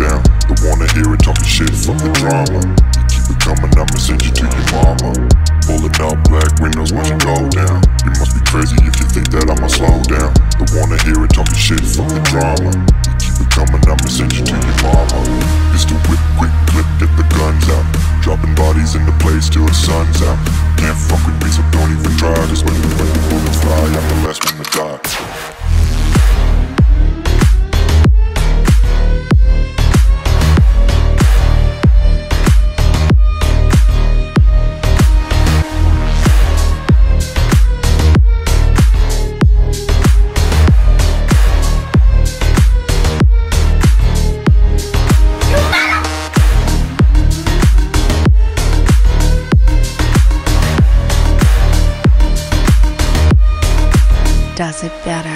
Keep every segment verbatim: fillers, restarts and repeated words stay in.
down. Don't wanna hear it talking shit, fuck the drama. You keep it coming, I'ma send you to your mama. Pulling up black windows, watch it go down. You must be crazy if you think that I'ma slow down. Don't wanna hear it talking shit, fuck the drama. You keep it coming, I'ma send you to your mama. Pistol whip, quick clip, get the guns out. Dropping bodies in the place till the sun's out. Can't fuck with me, so don't even try. Just when the, when the bullets fly, I'm the last one to die. Does it better.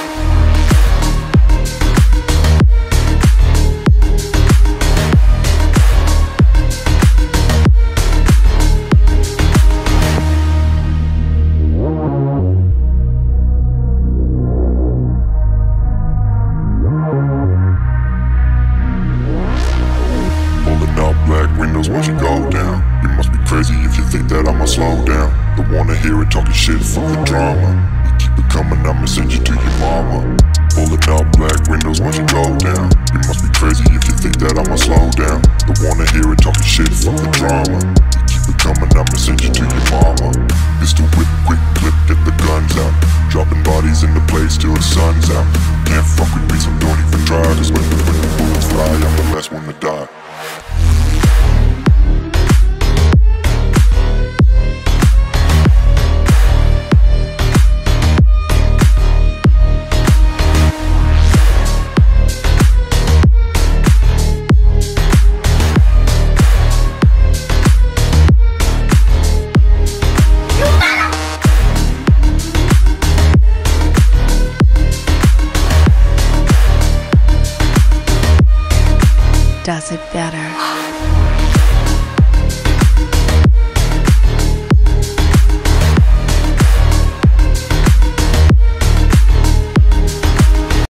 Pulling up black windows, watch it go down. You must be crazy if you think that I'ma slow down. Don't wanna hear it talking shit, fuck the drama. Keep it coming, I'ma send you to your mama. Pulling up black windows, watch it go down. You must be crazy if you think that I'ma slow down. Don't wanna hear it talking shit, fuck the drama. Keep it coming, I'ma send you to your mama. Pistol whip, quick clip, get the guns out. Dropping bodies in the place till the sun's out. Can't fuck with me, so don't even try. Just when the, when the bullets fly, I'm the last one to die. Does it better.